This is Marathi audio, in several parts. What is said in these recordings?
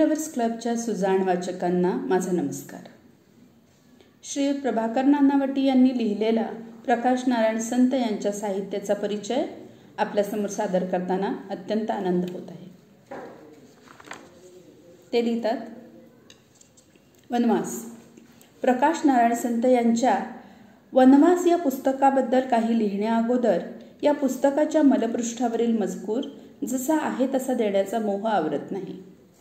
लव्हर्स क्लबच्या सुजाण वाचकांना माझा नमस्कार. श्रीयुत प्रभाकर नानावटी यांनी लिहिलेला प्रकाश नारायण संत यांच्या साहित्याचा परिचय आपल्यासमोर सादर करताना अत्यंत आनंद होत आहे. ते लिहितात, वनवास. प्रकाश नारायण संत यांच्या वनवास या पुस्तकाबद्दल काही लिहिण्याअगोदर या पुस्तकाच्या मलपृष्ठावरील मजकूर जसा आहे तसा देण्याचा मोह आवरत नाही.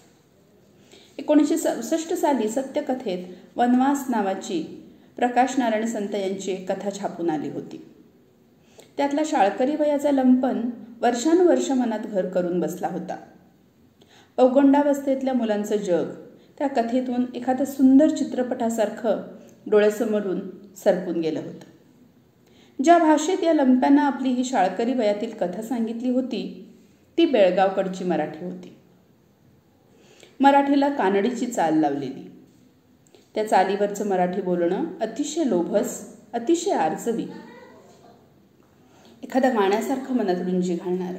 1967 साली सत्यकथेत वनवास नावाची प्रकाश नारायण संत यांची एक कथा छापून आली होती. त्यातला शाळकरी वयाचा लंपन वर्षानुवर्ष मनात घर करून बसला होता. पौगंडावस्थेतल्या मुलांचं जग त्या कथेतून एखादं सुंदर चित्रपटासारखं डोळ्यासमोरून सरकून गेलं होतं. ज्या भाषेत या लंप्यानं आपली ही शाळकरी वयातील कथा सांगितली होती ती बेळगावकडची मराठी होती. मराठीला कानडीची चाल लावलेली. त्या चालीवरचं मराठी बोलणं अतिशय लोभस, अतिशय आर्जवी, एखाद्या गाण्यासारखं मनात रुंजी घालणारं.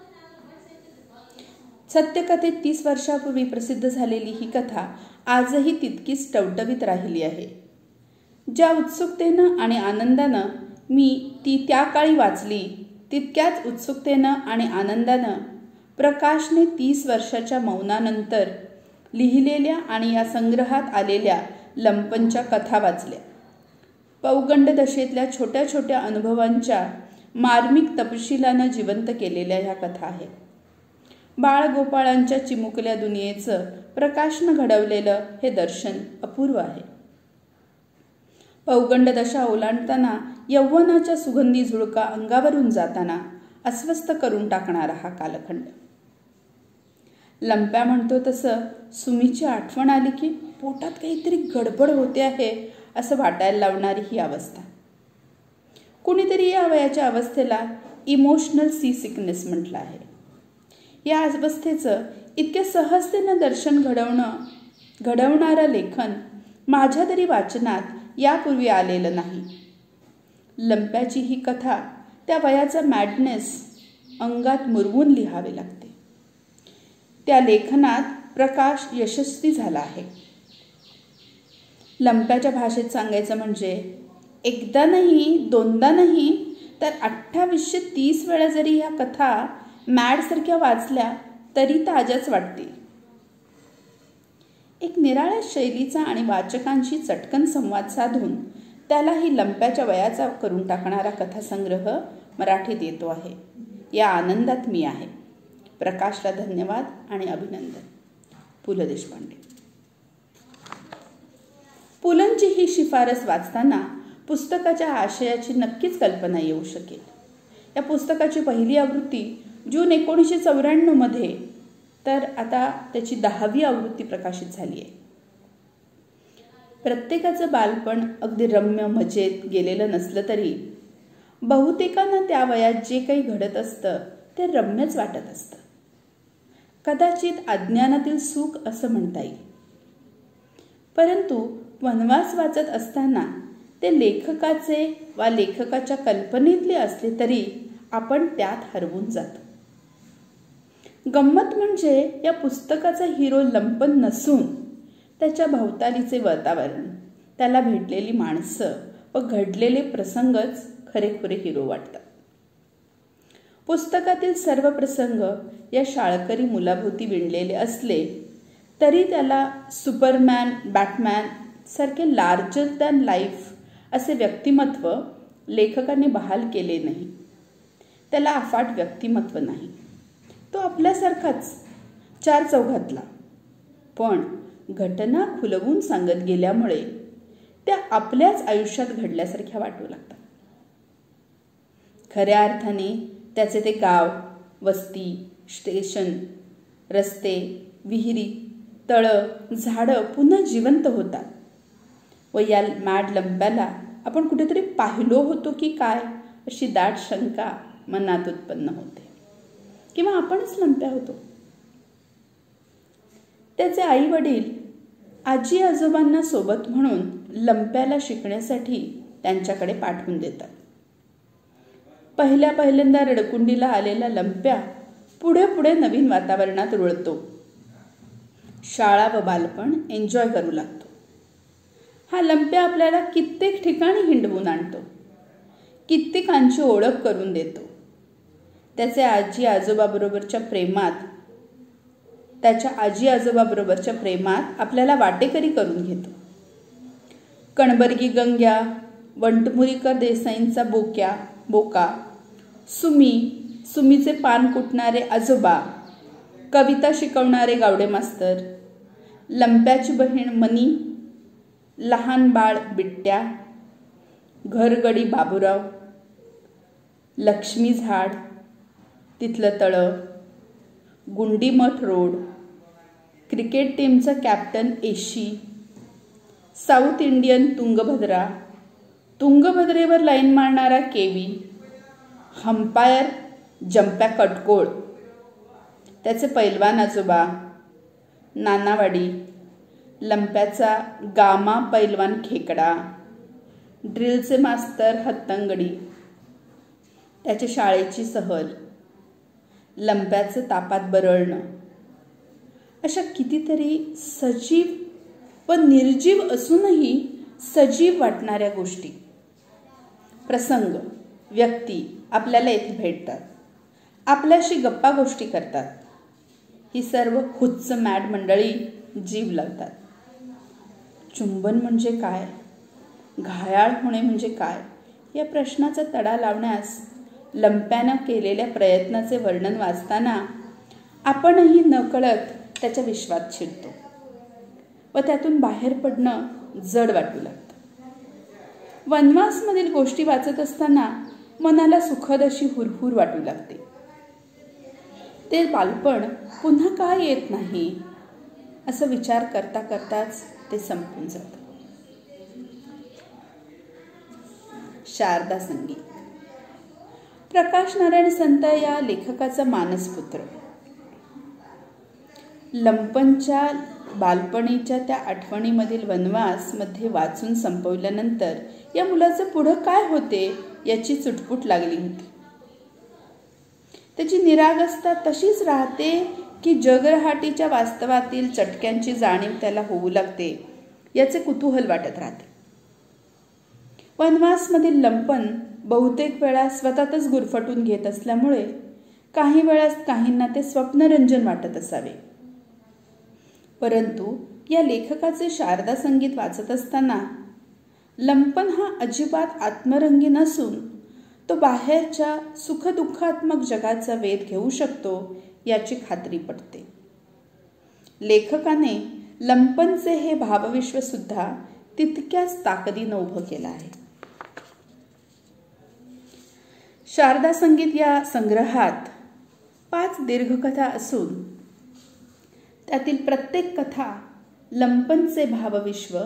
सत्यकथेत 30 वर्षापूर्वी प्रसिद्ध झालेली ही कथा आजही तितकीच टवटवीत राहिली आहे. ज्या उत्सुकतेनं आणि आनंदानं मी ती त्या काळी वाचली तितक्याच उत्सुकतेनं आणि आनंदानं प्रकाशने 30 वर्षाच्या मौनानंतर लिहिलेल्या आणि या संग्रहात आलेल्या लंपनच्या कथा वाचल्या. पौगंड दशेतल्या छोट्या छोट्या अनुभवांच्या मार्मिक तपशिलानं जिवंत केलेल्या ह्या कथा आहेत. बाळगोपाळांच्या चिमुकल्या दुनियेचं प्रकाशनं घडवलेलं हे दर्शन अपूर्व आहे. पौगंड दशा ओलांडताना यौवनाच्या सुगंधी झुळका अंगावरून जाताना अस्वस्थ करून टाकणारा हा कालखंड. लंप्या म्हणतो तसं सुमीची आठवण आली की पोटात काहीतरी गडबड होते आहे असं वाटायला लावणारी ही अवस्था. कुणीतरी या वयाच्या अवस्थेला इमोशनल सी सिकनेस म्हटलं आहे. या अवस्थेचं इतक्या सहजतेनं दर्शन घडवणारं लेखन माझ्या तरी वाचनात यापूर्वी आलेलं नाही. लंप्याची ही कथा त्या वयाचा मॅडनेस अंगात मुरवून लिहावे लागते. त्या लेखनात प्रकाश यशस्वी झाला आहे. लंप्याच्या भाषेत सांगायचं म्हणजे एकदा नाही, दोनदा नाही, तर 2830 वेळा जरी ह्या कथा मॅडसारख्या वाचल्या तरी ताज्याच वाटतील. एक निराळ्या शैलीचा आणि वाचकांशी चटकन संवाद साधून त्याला ही लंप्याच्या वयाचा करून टाकणारा कथासंग्रह मराठीत येतो आहे. या आनंदात मी आहे. प्रकाशला धन्यवाद आणि अभिनंदन. पु ल देशपांडे. पुलंची ही शिफारस वाचताना पुस्तकाच्या आशयाची नक्कीच कल्पना येऊ शकेल. या पुस्तकाची पहिली आवृत्ती जून 1994 मध्ये, तर आता त्याची 10वी आवृत्ती प्रकाशित झाली आहे. प्रत्येकाचं बालपण अगदी रम्य मजेत गेलेलं नसलं तरी बहुतेकांना त्या वयात जे काही घडत असतं ते रम्यच वाटत असतं. कदाचित अज्ञानातील सुख असं म्हणता येईल. परंतु वनवास वाचत असताना ते लेखकाचे वा लेखकाच्या कल्पनेतले असले तरी आपण त्यात हरवून जातो. गंमत म्हणजे या पुस्तकाचा हिरो लंपन नसून त्याच्या भोवतालीचे वातावरण, त्याला भेटलेली माणसं व घडलेले प्रसंगच खरेखुरे हिरो वाटतात. पुस्तकातील सर्व प्रसंग या शाळकरी मुलाभोवती विणलेले असले तरी त्याला सुपरमॅन, बॅटमॅन सारखे लार्जर दॅन लाईफ असे व्यक्तिमत्व लेखकाने बहाल केले नाही. त्याला अफाट व्यक्तिमत्व नाही. तो आपल्यासारखाच 4 चौघातला, पण घटना खुलवून सांगत गेल्यामुळे त्या आपल्याच आयुष्यात घडल्यासारख्या वाटू लागतात. खऱ्या अर्थाने त्याचे ते गाव, वस्ती, स्टेशन, रस्ते, विहिरी, तळं, झाडं पुन्हा जिवंत होतात व या मॅड लंप्याला आपण कुठेतरी पाहिलो होतो की काय अशी दाट शंका मनात उत्पन्न होते. किंवा आपणच लंप्या होतो. त्याचे आई वडील आजी आजोबांना सोबत म्हणून लंप्याला शिकण्यासाठी त्यांच्याकडे पाठवून देतात. पहिल्यांदा रडकुंडीला आलेला लंप्या पुढे पुढे नवीन वातावरणात रुळतो. शाळा व बालपण एन्जॉय करू लागतो. हा लंप्या आपल्याला कित्येक ठिकाणी हिंडवून आणतो, कित्येकांची ओळख करून देतो. त्याच्या आजी आजोबाबरोबरच्या प्रेमात आपल्याला वाटेकरी करून घेतो. कणबर्गी गंग्या, वंटमुरीकर देसाईंचा बोका, सुमीचे पान कुटणारे आजोबा, कविता शिकवणारे गावडे मास्तर, लंप्याची बहीण मनी, लहान बाळ बिट्ट्या, घरगडी बाबूराव, लक्ष्मी झाड, तिथलं तळं, गुंडीमठ रोड, क्रिकेट टीमचा कॅप्टन एशी, साऊथ इंडियन तुंगभद्रेवर लाईन मारणारा केवी, हंपायर जंप्या कटकोळ, त्याचे पैलवान आजोबा, नानावाडी, लंप्याचा गामा पैलवान खेकडा, ड्रिलचे मास्तर हत्तंगडी, त्याच्या शाळेची सहल, लंप्याचं तापात बरळणं, अशा कितीतरी सजीव व निर्जीव असूनही सजीव वाटणाऱ्या गोष्टी, प्रसंग, व्यक्ती आपल्याला येथे भेटतात, आपल्याशी गप्पा गोष्टी करतात. ही सर्व हुच्च मॅड मंडळी जीव लावतात. चुंबन म्हणजे काय, घायाळ होणे म्हणजे काय, या प्रश्नाचा तडा लावण्यास लंप्यानं केलेल्या प्रयत्नाचे वर्णन वाचताना आपणही नकळत त्याच्या विश्वात शिरतो व त्यातून बाहेर पडणं जड वाटू लागतं. वनवासमधील गोष्टी वाचत असताना मनाला सुखद अशी हुरहुर वाटू लागते. ते बालपण पुन्हा का येत नाही असं विचार करता करताच ते संपून जातं. शारदा संगीत. प्रकाश नारायण संत या लेखकाचा मानसपुत्र. लंपनच्या बालपणीच्या त्या आठवणीमधील वनवास मध्ये वाचून संपवल्यानंतर या मुलाचं पुढं काय होते याची चुटपुट लागली होती. त्याची निरागसता तशीच राहते की जगरहाटीच्या वास्तवातील चटक्यांची जाणीव त्याला होऊ लागते याचे कुतूहल वाटत राहते. वनवासमधील लंपन बहुतेक वेळा स्वतःतच गुरफटून घेत असल्यामुळे काही वेळा काहींना ते स्वप्नरंजन वाटत असावे. परंतु या लेखकाचे शारदा संगीत वाचत असताना लंपन हा अजिबात आत्मरंगी नसून तो बाहेरच्या सुखदुःखात्मक जगाचा वेध घेऊ शकतो याची खात्री पटते. लेखकाने लंपनचे हे भावविश्व सुद्धा तितक्याच ताकदीनं उभं केलं आहे. शारदा संगीत या संग्रहात 5 दीर्घकथा असून त्यातील प्रत्येक कथा लंपनचे भावविश्व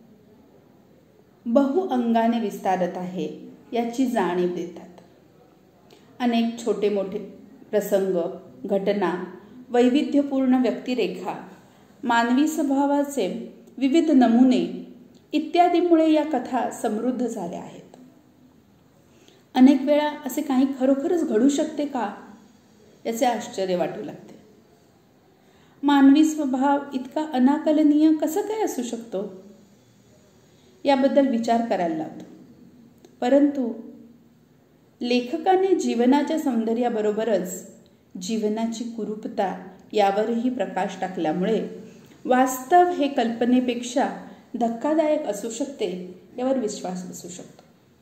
बहुअंगाने विस्तारत आहे याची जाणीव देतात. अनेक छोटे मोठे प्रसंग, घटना, वैविध्यपूर्ण व्यक्तिरेखा, मानवी स्वभावाचे विविध नमुने इत्यादीमुळे या कथा समृद्ध झाल्या आहेत. अनेक वेळा असे काही खरोखरच घडू शकते का याचे आश्चर्य वाटू लागते. मानवी स्वभाव इतका अनाकलनीय कसं काय असू शकतो याबद्दल विचार करायला लावतो. परंतु लेखकाने जीवनाच्या सौंदर्याबरोबरच जीवनाची कुरूपता यावरही प्रकाश टाकल्यामुळे वास्तव हे कल्पनेपेक्षा धक्कादायक असू शकते यावर विश्वास बसू शकतो.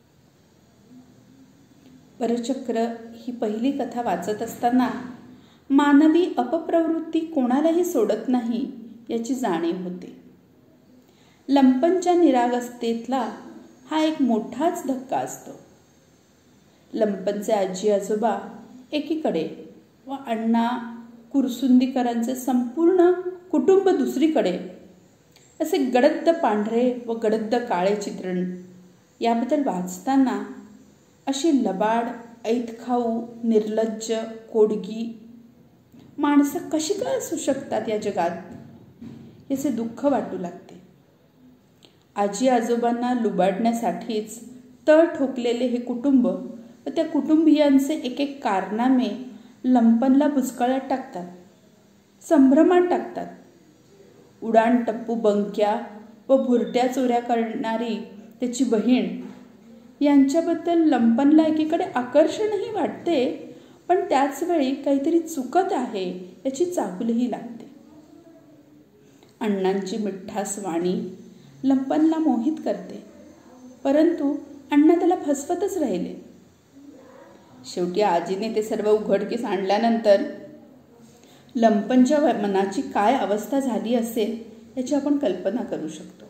परचक्र ही पहिली कथा वाचत असताना मानवी अपप्रवृत्ती कोणालाही सोडत नाही याची जाणीव होते. लंपनच्या निरागसतेतला हा एक मोठाच धक्का असतो. लंपनचे आजी आजोबा एकीकडे व अण्णा कुरसुंदीकरांचे संपूर्ण कुटुंब दुसरीकडे असे गडद पांढरे व गडद काळे चित्रण याबद्दल वाचताना अशी लबाड, ऐतखाऊ, निर्लज्ज, कोडगी माणसं कशी काय असू शकतात या जगात याचे दुःख वाटू लागते. आजी आजोबांना लुबाडण्यासाठीच तळ ठोकलेले हे कुटुंब व त्या कुटुंबियांचे एक एक कारनामे लंपनला बुचकळ्यात टाकतात, संभ्रमात टाकतात. उडाण टप्पू बंक्या व भुरट्या चोऱ्या करणारी त्याची बहीण यांच्याबद्दल लंपनला एकीकडे आकर्षणही वाटते, पण त्याचवेळी काहीतरी चुकत आहे याची चाहूलही लागते. अण्णांची मिठास वाणी लंपनला मोहित करते, परंतु अण्णा त्याला फसवतच राहिले. शेवटी आजीने ते सर्व उघडकीस आणल्यानंतर लंपनच्या मनाची काय अवस्था झाली असेल याची आपण कल्पना करू शकतो.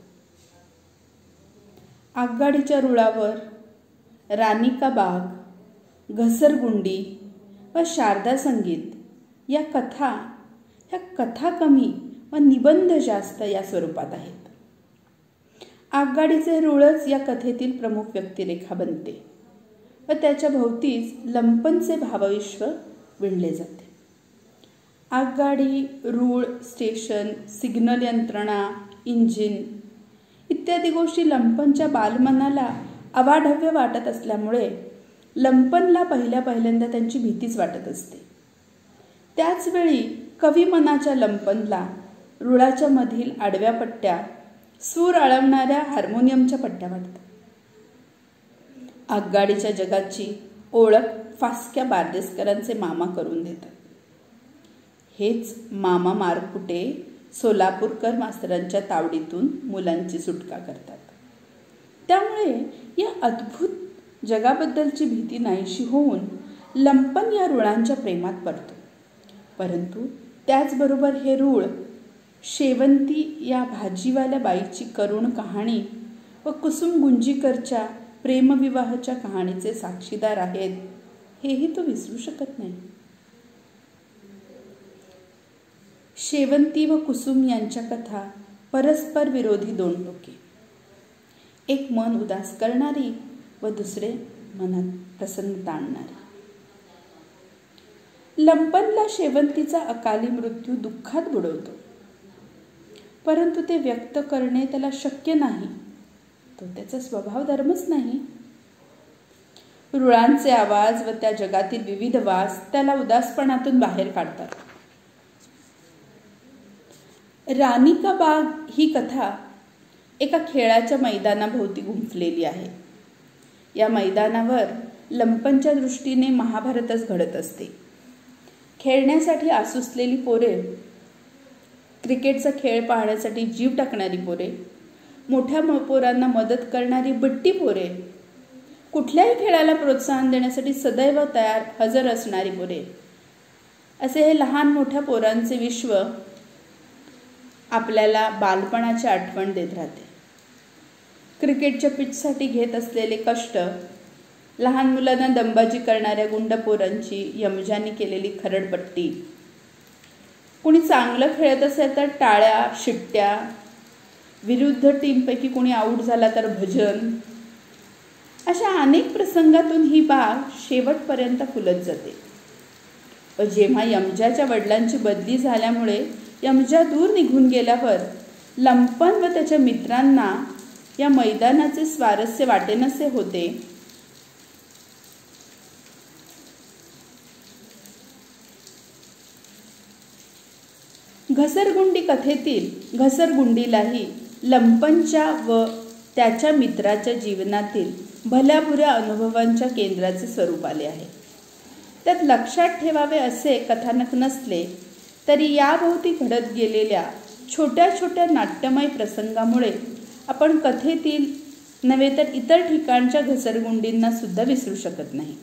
आगगाडीच्या रुळावर, राणी का बाग, घसरगुंडी व शारदा संगीत या कथा कमी व निबंध जास्त या स्वरूपात आहेत. आगगाडीचे रुळच या कथेतील प्रमुख व्यक्तिरेखा बनते व त्याच्या भोवतीच लंपनचे भावविश्व विणले जाते. आगगाडी, रूळ, स्टेशन, सिग्नल यंत्रणा, इंजिन इत्यादी गोष्टी लंपनच्या बालमनाला अवाढव्य वाटत असल्यामुळे लंपनला पहिल्यांदा त्यांची भीतीच वाटत असते. त्याचवेळी कवी मनाच्या लंपनला रुळाच्या मधील आडव्या पट्ट्या, सूर आळवणाऱ्या हार्मोनियमच्या पट्ट्या वाटतात. आगगाडीच्या जगाची ओळख फासक्या बारदेसकरांचे मामा करून देतात. हेच मामा मारकुटे सोलापूरकर मास्तरांच्या तावडीतून मुलांची सुटका करतात. त्यामुळे या अद्भुत जगाबद्दलची भीती नाहीशी होऊन लंपन या रुळांच्या प्रेमात पडतो. परंतु त्याचबरोबर हे रूळ शेवंती या भाजीवाल्या बाईची करुण कहाणी व कुसुम गुंजीकरच्या प्रेमविवाहाच्या कहाणीचे साक्षीदार आहेत, हेही तो विसरू शकत नाही. शेवंती व कुसुम यांच्या कथा परस्पर विरोधी दोन टोके, एक मन उदास करणारी व दुसरे मनात प्रसन्नता आणणारी. लंपनला शेवंतीचा अकाली मृत्यू दुःखात बुडवतो, परंतु ते व्यक्त करणे त्याला शक्य नाही. तो त्याचा स्वभाव धर्मच नाही. रुळांचे आवाज व त्या जगातील विविध वास त्याला उदासपणातून बाहेर काढतात. राणी का बाग ही कथा एका खेळाच्या मैदानाभोवती गुंफलेली आहे. या मैदानावर लंपनच्या दृष्टीने महाभारतच घडत असते. खेळण्यासाठी आसुसलेली पोरे, क्रिकेटचा खेळ पाहण्यासाठी जीव टाकणारी पोरे, मोठ्या पोरांना मदत करणारी बट्टी पोरे, कुठल्याही खेळाला प्रोत्साहन देण्यासाठी सदैव हजर असणारी पोरे, असे हे लहान मोठ्या पोरांचे विश्व आपल्याला बालपणाची आठवण देत राहते. क्रिकेटच्या पिचसाठी घेत असलेले कष्ट, लहान मुलांना दंबाजी करणाऱ्या गुंड पोरांची यमजानी केलेली खरडपट्टी, कुणी चांगलं खेळत असेल तर टाळ्या, शिट्ट्या, विरुद्ध टीमपैकी कुणी आऊट झाला तर भजन, अशा अनेक प्रसंगातून ही बाग शेवटपर्यंत फुलत जाते. व जेव्हा यमजाच्या वडिलांची बदली झाल्यामुळे यमजा दूर निघून गेल्यावर लंपन व त्याच्या मित्रांना या मैदानाचे स्वारस्य वाटेनसे होते. घसरगुंडी कथेतील घसरगुंडीलाही लंपनच्या व त्याच्या मित्राच्या जीवनातील भल्याबुऱ्या अनुभवांच्या केंद्राचे स्वरूप आले आहे. त्यात लक्षात ठेवावे असे कथानक नसले तरी याभोवती घडत गेलेल्या छोट्या छोट्या नाट्यमय प्रसंगामुळे आपण कथेतील नव्हे तर इतर ठिकाणच्या घसरगुंडींना सुद्धा विसरू शकत नाही.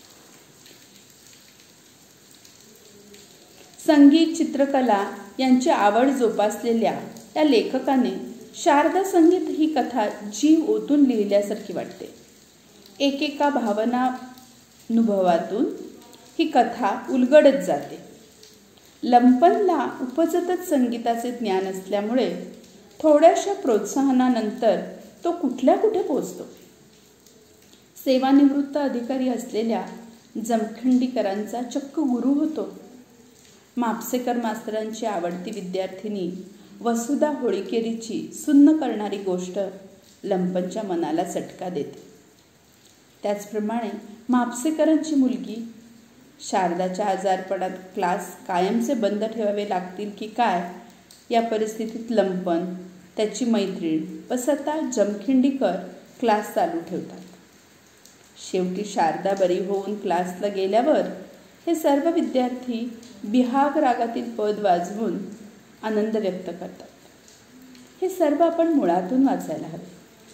संगीत, चित्रकला यांची आवड जोपासलेल्या या लेखकाने शारदा संगीत ही कथा जीव ओतून लिहिल्यासारखी वाटते. एकेका भावनानुभवातून ही कथा उलगडत जाते. लंपनला उपजतच संगीताचे ज्ञान असल्यामुळे थोड्याशा प्रोत्साहनानंतर तो कुठे पोचतो. सेवानिवृत्त अधिकारी असलेल्या जमखंडीकरांचा चक्क गुरु होतो. म्हापसेकर मास्तरांची आवडती विद्यार्थिनी वसुधा होळीकेरीची सुन्न करणारी गोष्ट लंपनच्या मनाला चटका देते. त्याचप्रमाणे म्हापसेकरांची मुलगी शारदाच्या आजारपणात क्लास कायमचे बंद ठेवावे लागतील की काय या परिस्थितीत लंपन, त्याची मैत्रीण व स्वतः जमखिंडीकर क्लास चालू ठेवतात. शेवटी शारदा बरी होऊन क्लासला गेल्यावर हे सर्व विद्यार्थी बिहाग रागातील पद वाजवून आनंद व्यक्त करतात. हे सर्व आपण मुळातून वाचायला हवे.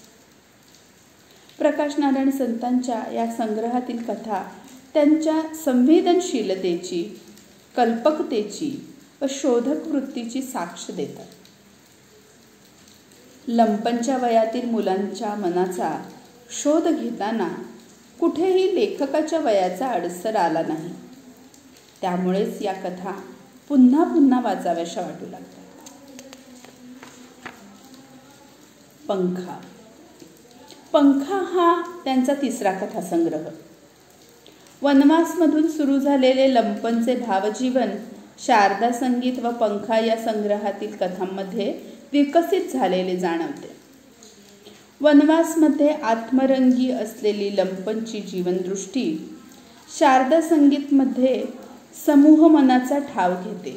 प्रकाश नारायण संतांच्या या संग्रहातील कथा त्यांच्या संवेदनशीलतेची, कल्पकतेची व शोधक वृत्तीची साक्ष देतात. लंपनच्या वयातील मुलांच्या मनाचा शोध घेताना कुठेही लेखकाच्या वयाचा अडसर आला नाही. त्यामुळेच या कथा पुन्हा पुन्हा वाचाव्याशा वाटू लागतात. पंखा. पंखा हा त्यांचा तिसरा कथासंग्रह. वनवासमधून सुरू झालेले लंपनचे भावजीवन शारदा संगीत व पंखा या संग्रहातील कथांमध्ये विकसित झालेले जाणवते. वनवासमध्ये आत्मरंगी असलेली लंपनची जीवनदृष्टी शारदा संगीतमध्ये समूह मनाचा ठाव घेते.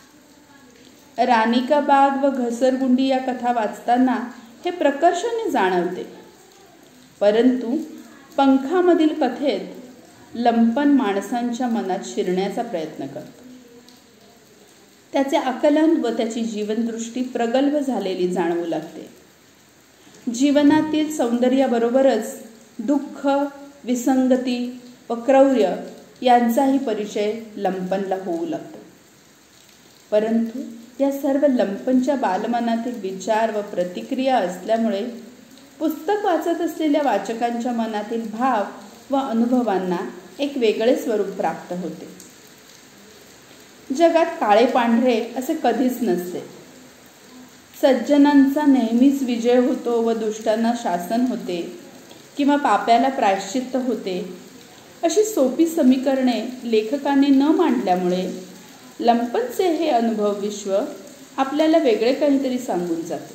राणी का बाग व घसरगुंडी या कथा वाचताना हे प्रकर्षाने जाणवते. परंतु पंखामधील कथेत लंपन माणसांच्या मनात शिरण्याचा प्रयत्न करतो. त्याचे आकलन व त्याची जीवनदृष्टी प्रगल्भ झालेली जाणवू लागते. जीवनातील सौंदर्याबरोबरच दुःख, विसंगती व क्रौर्य यांचाही परिचय लंपनला होऊ लागतो. परंतु या सर्व लंपनच्या बालमनातील विचार व प्रतिक्रिया असल्यामुळे पुस्तक वाचत असलेल्या वाचकांच्या मनातील भाव व अनुभवांना एक वेगळे स्वरूप प्राप्त होते. जगात काळे पांढरे असे कधीच नसते. सज्जनांचा नेहमीच विजय होतो व दुष्टांना शासन होते किंवा पाप्याला प्रायश्चित्त होते, अशी सोपी समीकरणे लेखकाने न मांडल्यामुळे लंपनचे हे अनुभव विश्व आपल्याला वेगळे काहीतरी सांगून जाते.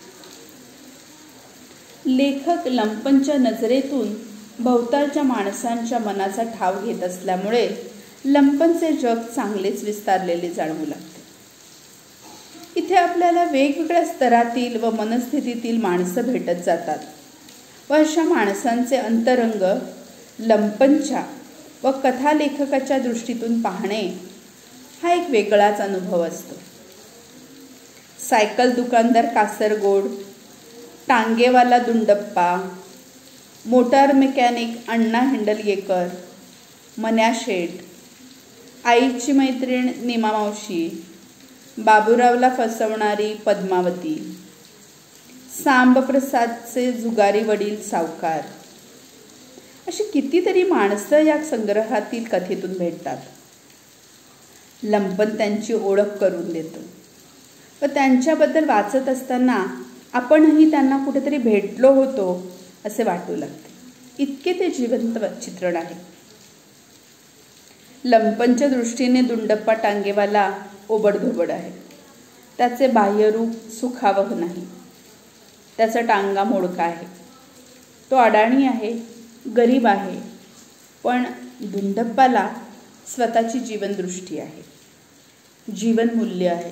लेखक लंपनच्या नजरेतून भोवतालच्या माणसांच्या मनाचा ठाव घेत असल्यामुळे लंपनचे जग चांगलेच विस्तारलेले जाणवू लागते. इथे आपल्याला वेगवेगळ्या स्तरातील व मनस्थितीतील माणसं भेटत जातात व अशा माणसांचे अंतरंग लंपनच्या व कथालेखकाच्या दृष्टीतून पाहणे हा एक वेगळाच अनुभव असतो. सायकल दुकानदार कासरगोड, टांगेवाला दुंडप्पा, मोटार मेकॅनिक अण्णा हिंडलगेकर, मन्या शेठ, आईची मैत्रीण निमामावशी, बाबूरावला फसवणारी पद्मावती, सांबप्रसादचे जुगारी वडील सावकार, अशी कितीतरी माणसं या संग्रहातील कथेतून भेटतात. लंपन त्यांची ओळख करून देतो व त्यांच्याबद्दल वाचत असताना आपणही त्यांना कुठेतरी भेटलो होतो असे वाटू लागते. इतके ते जिवंत चित्रण आहे. लंपनच्या दृष्टीने दुंडप्पा टांगेवाला ओबडधोबड आहे. त्याचे बाह्यरूप सुखावह नाही. त्याचा टांगा मोडका आहे. तो अडाणी आहे, गरीब आहे. पण दुंडप्पाला स्वतःची जीवनदृष्टी आहे, जीवनमूल्य आहे.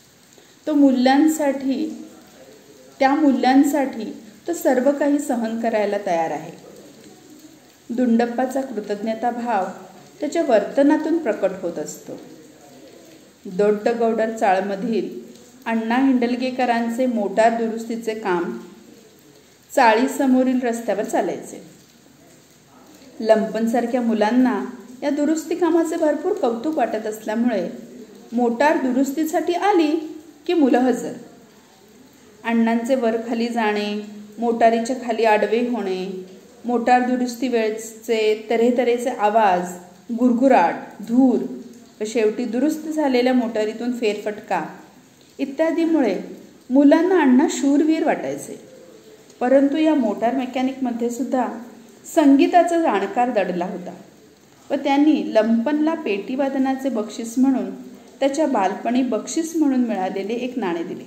त्या मूल्यांसाठी तो सर्व काही सहन करायला तयार आहे. दुंडप्पाचा कृतज्ञता भाव त्याच्या वर्तनातून प्रकट होत असतो. दोड्डगौडर चाळमधील अण्णा हिंडलगेकरांचे मोटार दुरुस्तीचे काम चाळीसमोरील रस्त्यावर चालायचे. लंपनसारख्या मुलांना या दुरुस्ती कामाचे भरपूर कौतुक वाटत असल्यामुळे मोटार दुरुस्तीसाठी आली की मुलं हजर. अण्णांचे वर खाली जाणे, मोटारीच्या खाली आडवे होणे, मोटार दुरुस्ती वेळचे तऱ्हेतऱ्हेचे आवाज, गुरगुराट, धूर व शेवटी दुरुस्त झालेल्या मोटारीतून फेरफटका इत्यादीमुळे मुलांना अण्णा शूरवीर वाटायचे. परंतु या मोटार मेकॅनिकमध्ये सुद्धा संगीताचा जाणकार दडला होता व त्यांनी लंपनला पेटीवादनाचे बक्षीस म्हणून त्याच्या बालपणी बक्षीस म्हणून मिळालेले एक नाणे दिले.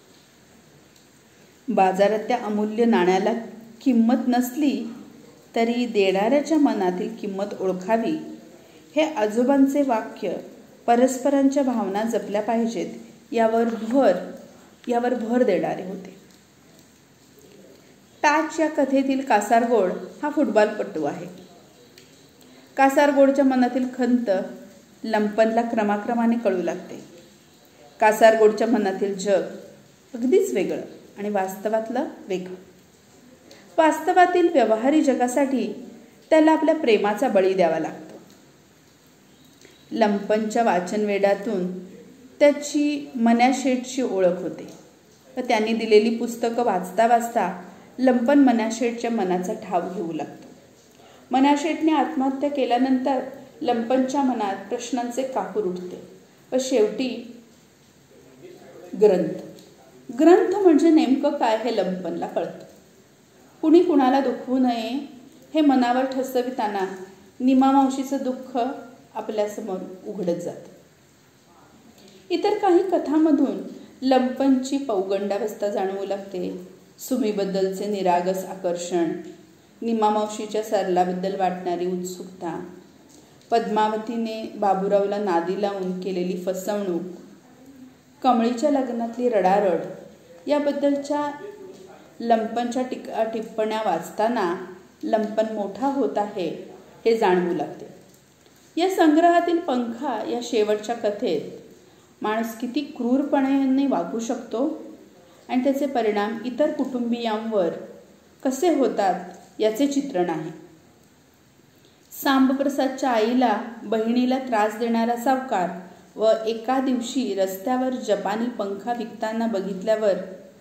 बाजारात त्या अमूल्य नाण्याला किंमत नसली तरी देणाऱ्याच्या मनातील किंमत ओळखावी हे आजोबांचे वाक्य परस्परांच्या भावना जपल्या पाहिजेत यावर भर देणारे होते. पॅच या कथेतील कासारगोड हा फुटबॉलपटू आहे. कासारगोडच्या मनातील खंत लंपनला क्रमाक्रमाने कळू लागते. कासारगोडच्या मनातील जग अगदीच वेगळं आणि वास्तवातलं वेगळं. वास्तवातील व्यवहारी जगासाठी त्याला आपल्या प्रेमाचा बळी द्यावा लागतो. लंपनच्या वाचनवेडातून त्याची मन्याशेठची ओळख होते व त्यांनी दिलेली पुस्तकं वाचता वाचता लंपन मन्याशेठच्या मनाचा ठाव घेऊ लागतो. मन्याशेठने आत्महत्या केल्यानंतर लंपनच्या मनात प्रश्नांचे कापूर उठते व शेवटी ग्रंथ म्हणजे नेमकं काय हे लंपनला कळतं. कुणी कुणाला दुखवू नये हे मनावर ठसविताना निमा मावशीचं दुःख आपल्यासमोर उघडत जातं. इतर काही कथांमधून लंपनची पौगंडावस्था जाणवू लागते. सुमीबद्दलचे निरागस आकर्षण, निमा मावशीच्या सरलाबद्दल वाटणारी उत्सुकता, पद्मावतीने बाबूरावला नादी लावून केलेली फसवणूक, कमळीच्या लग्नातली रडारड याबद्दलच्या लंपनच्या टिप्पण्या वाचताना लंपन मोठा होत आहे हे जाणवू लागते. या संग्रहातील पंखा या शेवटच्या कथेत माणूस किती क्रूरपणे वागू शकतो आणि त्याचे परिणाम इतर कुटुंबियांवर कसे होतात याचे चित्रण आहे. सांबप्रसादच्या आईला बहिणीला त्रास देणारा सावकार व एका दिवशी रस्त्यावर जपानी पंखा विकताना बघितल्यावर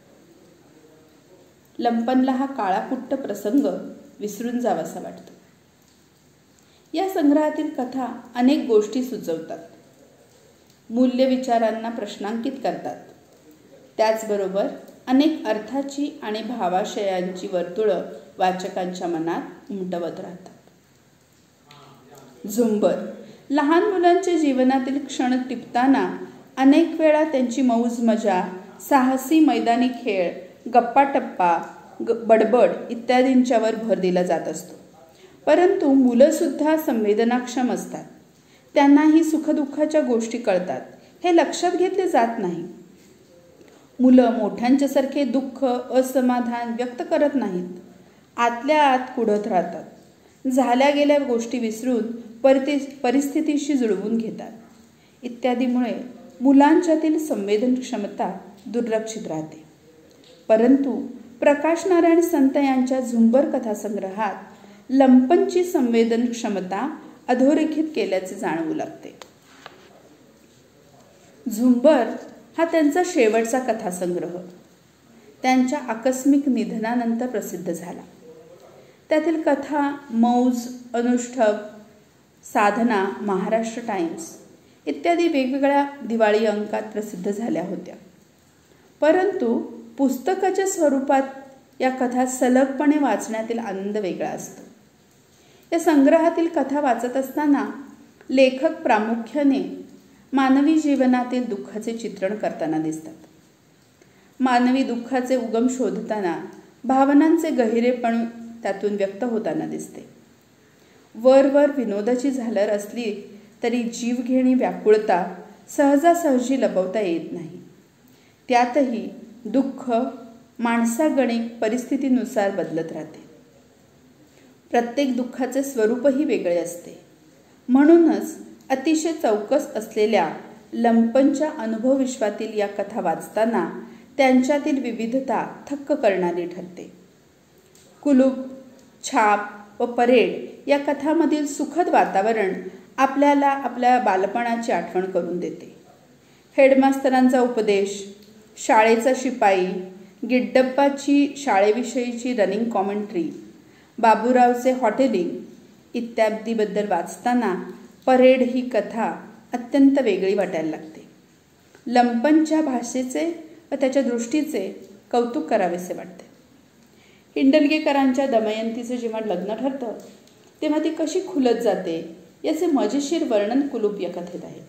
लंपनला हा काळाकुट्ट प्रसंग विसरून जावासा वाटतो. या संग्रहातील कथा अनेक गोष्टी सुचवतात, मूल्य विचारांना प्रश्नांकित करतात. त्याचबरोबर अनेक अर्थाची आणि भावाशयांची वर्तुळं वाचकांच्या मनात उमटवत राहतात. झुंबर लहान मुलांच्या जीवनातील क्षण टिपताना अनेक वेळा त्यांची मौज मजा, साहसी मैदानी खेळ, गप्पा टप्पा, बडबड इत्यादींच्यावर भर दिला जात असतो. परंतु मुलंसुद्धा संवेदनाक्षम असतात. त्यांनाही सुखदुःखाच्या गोष्टी कळतात हे लक्षात घेतले जात नाही. मुलं मोठ्यांच्यासारखे दुःख, असमाधान व्यक्त करत नाहीत. आतल्या आत कुढत राहतात. झाल्या गेल्या गोष्टी विसरून परिस्थितीशी जुळवून घेतात. इत्यादीमुळे मुलांच्यातील संवेदन क्षमता दुर्लक्षित राहते. परंतु प्रकाश नारायण संत यांच्या झुंबर कथासंग्रहात लंपनची संवेदन क्षमता अधोरेखित केल्याचे जाणवू लागते. झुंबर हा त्यांचा शेवटचा कथासंग्रह त्यांच्या आकस्मिक निधनानंतर प्रसिद्ध झाला. त्यातील कथा मौज, अनुष्ठव, साधना, महाराष्ट्र टाइम्स इत्यादी वेगवेगळ्या दिवाळी अंकात प्रसिद्ध झाल्या होत्या. परंतु पुस्तकाच्या स्वरूपात या कथा सलगपणे वाचण्यातील आनंद वेगळा असतो. या संग्रहातील कथा वाचत असताना लेखक प्रामुख्याने मानवी जीवनातील दुःखाचे चित्रण करताना दिसतात. मानवी दुःखाचे उगम शोधताना भावनांचे गहिरेपण त्यातून व्यक्त होताना दिसते. वर विनोदाची झालर असली तरी जीवघेणी व्याकुळता सहजासहजी लपवता येत नाही. त्यातही दुःख माणसागणिक परिस्थितीनुसार बदलत राहते. प्रत्येक दुःखाचे स्वरूपही वेगळे असते. म्हणूनच अतिशय चौकस असलेल्या लंपनच्या अनुभवविश्वातील या कथा वाचताना त्यांच्यातील विविधता थक्क करणारी ठरते. कुलूप, छाप व परेड या कथामधील सुखद वातावरण आपल्याला आपल्या बालपणाची आठवण करून देते. हेडमास्तरांचा उपदेश, शाळेचा शिपाई, गिड्डप्पाची शाळेविषयीची रनिंग कॉमेंट्री, बाबूरावचे हॉटेलिंग इत्यादीबद्दल वाचताना परेड ही कथा अत्यंत वेगळी वाटायला लागते. लंपनच्या भाषेचे व त्याच्या दृष्टीचे कौतुक करावेसे वाटते. हिंडलगेकरांच्या दमयंतीचे जेव्हा लग्न ठरतं तेव्हा ती कशी खुलत जाते याचे मजेशीर वर्णन कुलूप या कथेत आहे.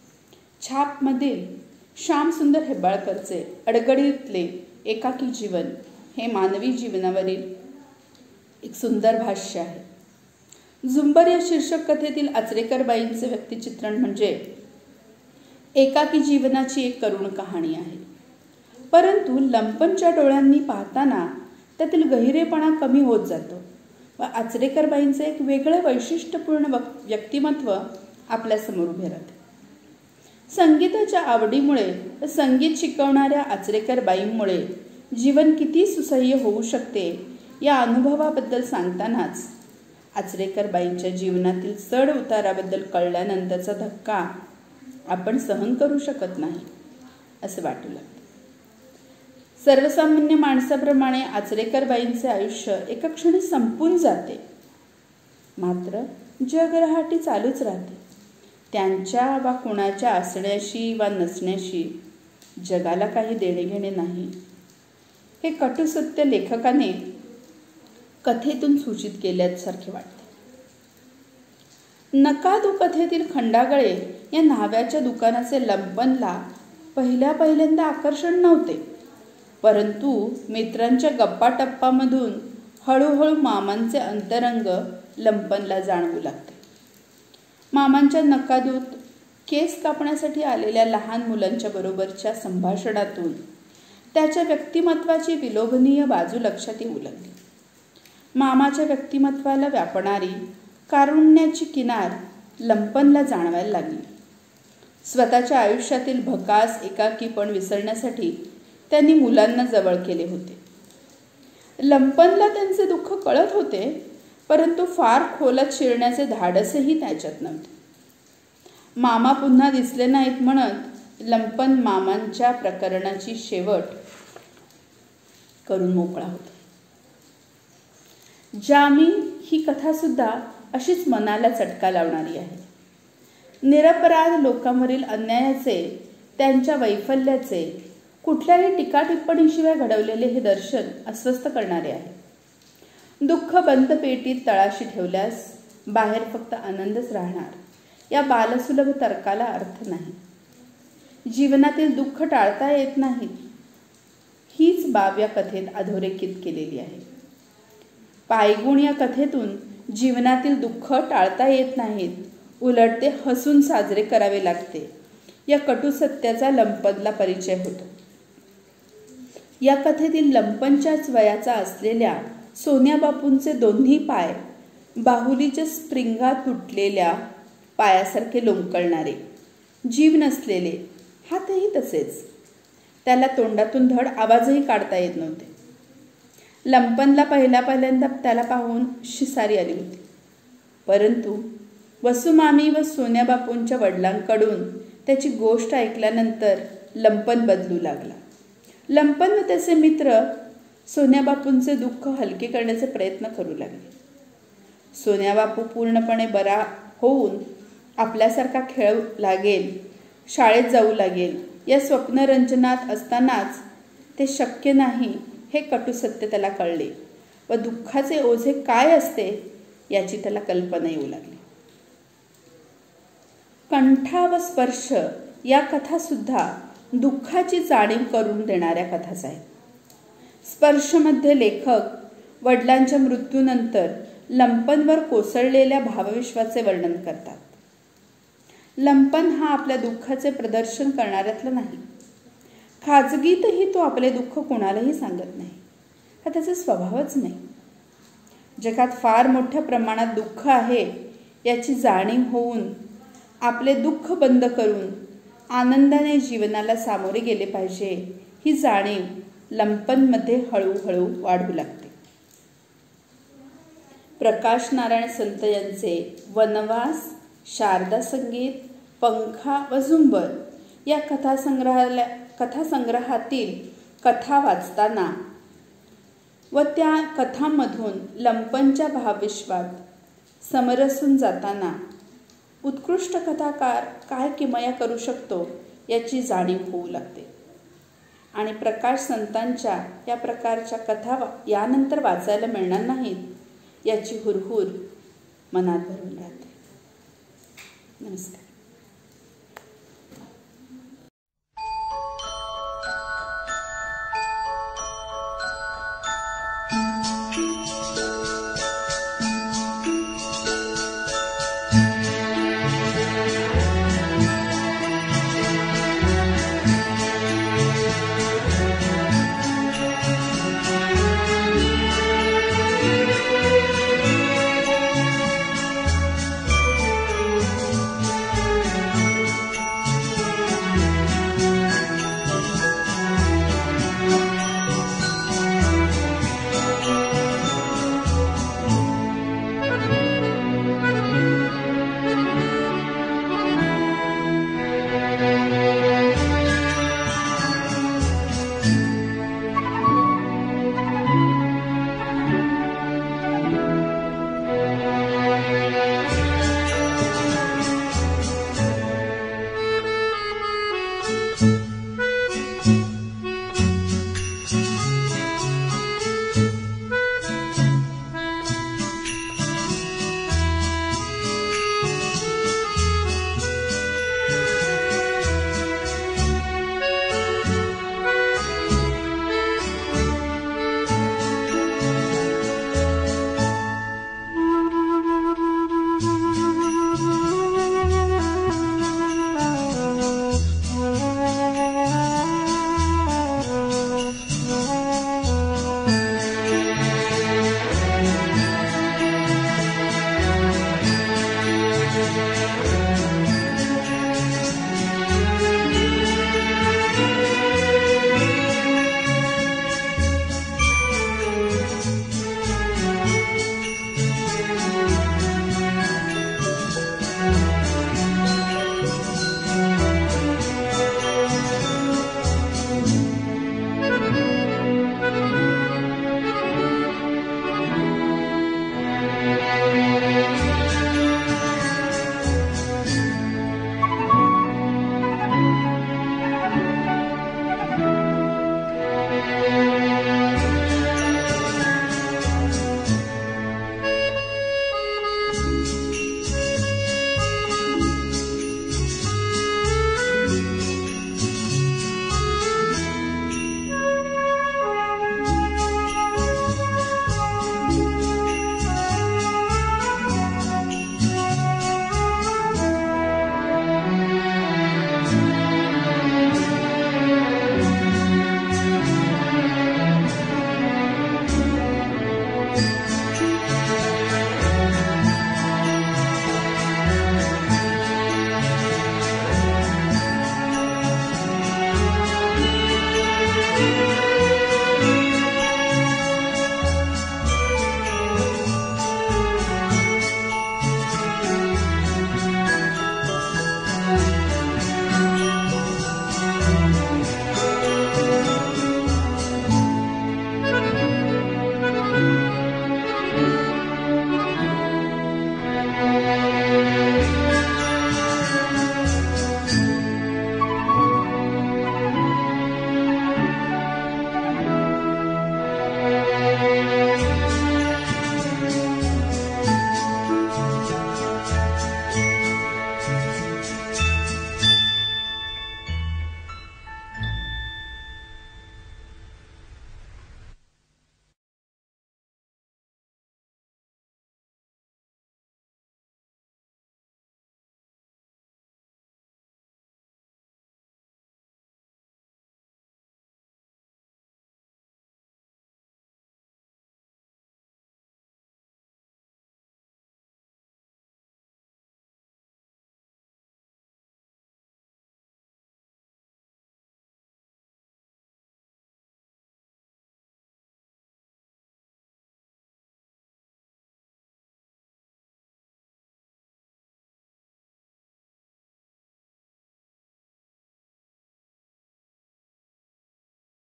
छापमधील श्यामसुंदर हेब्बाळकरचे अडगडीतले एकाकी जीवन हे मानवी जीवनावरील एक सुंदर भाष्य आहे. झुंबर या शीर्षक कथेतील आचरेकरबाईंचे व्यक्तिचित्रण म्हणजे एकाकी जीवनाची एक करुण कहाणी आहे. परंतु लंपनच्या डोळ्यांनी पाहताना त्यातील गहिरेपणा कमी होत जातो व आचरेकरबाईंचे एक वेगळे वैशिष्ट्यपूर्ण व्यक्तिमत्व आपल्यासमोर उभे राहते. संगीताच्या आवडीमुळे व संगीत शिकवणाऱ्या आचरेकरबाईंमुळे जीवन किती सुसह्य होऊ शकते या अनुभवाबद्दल सांगतानाच आचरेकरबाईंच्या जीवनातील चढ उताराबद्दल कळल्यानंतरचा धक्का आपण सहन करू शकत नाही असे वाटू लागते. सर्वसामान्य माणसाप्रमाणे आचरेकरबाईंचे आयुष्य एका क्षणी संपून जाते. मात्र जगरहाटी चालूच राहते. त्यांच्या वा कुणाच्या असण्याशी वा नसण्याशी जगाला काही देणे घेणे नाही हे कटू सत्य लेखकाने कथेतून सूचित केल्यासारखे वाटते. नकादू कथेतील खंडागळे या न्हाव्याच्या दुकानाचे लंपनला पहिल्यांदा आकर्षण नव्हते. परंतु मित्रांच्या गप्पा टप्पामधून हळूहळू मामांचे अंतरंग लंपनला जाणवू लागते. मामांच्या नकादूत केस कापण्यासाठी आलेल्या लहान मुलांच्या बरोबरच्या संभाषणातून त्याच्या व्यक्तिमत्वाची विलोभनीय बाजू लक्षात येऊ लागली. मामाच्या व्यक्तिमत्वाला व्यापणारी कारुण्याची किनार लंपनला जाणवायला लागली. स्वतःच्या आयुष्यातील भकास एकाकीपण विसरण्यासाठी त्यांनी मुलांना जवळ केले होते. लंपनला त्यांचे दुःख कळत होते, परंतु फार खोलात शिरण्याचे धाडसही त्याच्यात नव्हते. मामा पुन्हा दिसले नाहीत म्हणत लंपन मामांच्या प्रकरणाची शेवट करून मोकळा होता. जामीन ही कथा सुद्धा अशीच मनाला चटका लावणारी आहे. निरपराध लोकांवरील अन्यायाचे, त्यांच्या वैफल्याचे कुठल्याही टीका टिप्पणीशिवाय घडवलेले हे दर्शन अस्वस्थ करणारे आहे. दुःख बंद पेटीत तळाशी ठेवल्यास बाहेर फक्त आनंदच राहणार या बालसुलभ तर्काला अर्थ नाही. जीवनातील दुःख टाळता येत नाही हीच बाब या कथेत अधोरेखित केलेली आहे. पायगुण या कथेतून जीवनातील दुःख टाळता येत नाहीत, उलट ते हसून साजरे करावे लागते या कटू सत्याचा लंपनला परिचय होतो. या कथेतील लंपनच्याच वयाचा असलेल्या सोन्या बापूंचे दोन्ही पाय बाहुलीच्या स्प्रिंगात तुटलेल्या पायासारखे लोंबकळणारे, जीव नसलेले, हातही तसेच. त्याला तोंडातून धड आवाजही काढता येत नव्हते. लंपनला पहिल्यांदा त्याला पाहून शिसारी आली होती. परंतु वसुमामी व सोन्या बापूंच्या वडिलांकडून त्याची गोष्ट ऐकल्यानंतर लंपन बदलू लागला. लंपन व त्याचे मित्र सोन्या बापूंचे दुःख हलके करण्याचे प्रयत्न करू लागले. सोन्या बापू पूर्णपणे बरा होऊन आपल्यासारखा खेळू लागेल, शाळेत जाऊ लागेल या स्वप्नरंजनात असतानाच ते शक्य नाही हे कटू सत्य त्याला कळले व दुःखाचे ओझे काय असते याची त्याला कल्पना येऊ लागली. कंठा व स्पर्श या कथा सुद्धा दुःखाची जाणीव करून देणाऱ्या कथाच आहेत. स्पर्शमध्ये लेखक वडिलांच्या मृत्यूनंतर लंपनवर कोसळलेल्या भावविश्वाचे वर्णन करतात. लंपन हा आपल्या दुःखाचे प्रदर्शन करणाऱ्यातला नाही. खाजगीतही तो आपले दुःख कोणालाही सांगत नाही. हा त्याचा स्वभावच नाही. जगात फार मोठ्या प्रमाणात दुःख आहे याची जाणीव होऊन आपले दुःख बंद करून आनंदाने जीवनाला सामोरे गेले पाहिजे ही जाणीव लंपनमध्ये हळूहळू वाढू लागते. प्रकाश नारायण संत यांचे वनवास, शारदा संगीत, पंखा व झुंबर या कथासंग्रहातील कथा वाचताना व त्या कथांमधून लंपनच्या भावविश्वात समरसून जाताना उत्कृष्ट कथाकार काय किमया करू शकतो याची जाणीव होऊ लागते. आणि प्रकाश संतांच्या या प्रकारच्या कथा यानंतर वाचायला मिळणार नाहीत याची हुरहुर मनात भरून राहते. नमस्कार.